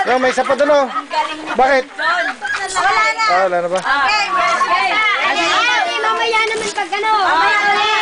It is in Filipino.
No, may isa pa doon, oh. Bakit? Wala na. Ah, wala na ba? Okay, mamaya naman pag ano. Mamaya ulit.